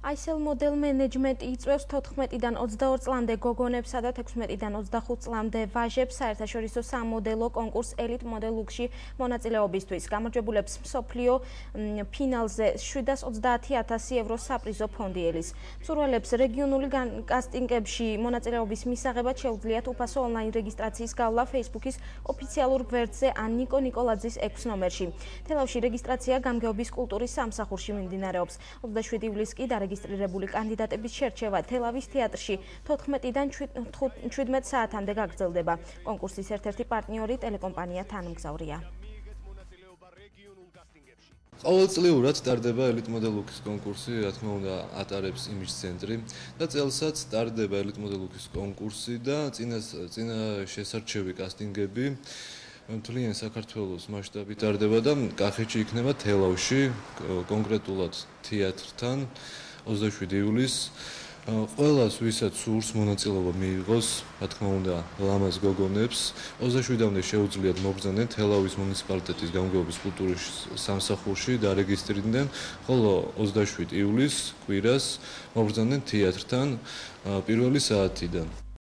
ISL model management იწვევს 14-დან 22 წლამდე გოგონებსა და 16-დან 25 წლამდე ვაჟებს საერთაშორისო სამოდელო კონკურს ელიტ მოდელ ლუქსში მონაწილეობისთვის. გამარჯვებულებს მსოფლიო ფინალზე 730,000 ევრო საპრიზო ფონდი ელის. მსურველებს რეგიონული კასტინგებში მონაწილეობის მისაღებად შეუძლიათ უფასო ონლაინ რეგისტრაციის გავლა Facebook-ის ოფიციალურ გვერდზე ან ნიკო ნიკოლაძის 6 ნომერში. თელავში რეგისტრაცია გამგეობის კულტურის სამსახურში მიმდინარეობს. 27 ივლისს კი დარეგისტრირებული კანდიდატების შერჩევა თელავის თეატრში 14-დან 17 საათამდე გაგრძელდება. კონკურსის ერთ-ერთი პარტნიორი ტელეკომპანია თანმგზავრია. ყოველწლიურად ტარდება ელიტ მოდელ ლუქის კონკურსი, რა თქმა უნდა, ატარებს იმიჯ ცენტრი და წელსაც ტარდება ელიტ მოდელ ლუქის კონკურსი და წინა შესარჩევი კასტინგები მთლიან საქართველოს მასშტაბით ტარდება და კახეთში იქნება თელავში, კონკრეტულად თეატრთან 27 ივლისს. ყველას, ვისაც სურს მონაწილეობა მიიღოს, რა თქმა უნდა, ლამაზ გოგონებს 27-მდე შეუძლიათ მობრძანენ თელავის მუნიციპალიტეტის გამგეობის კულტურის სამსახურში დარეგისტრირდნენ, ხოლო 27 ივლისს კვირას მობრძანენ თეატრთან პირველი საათიდან.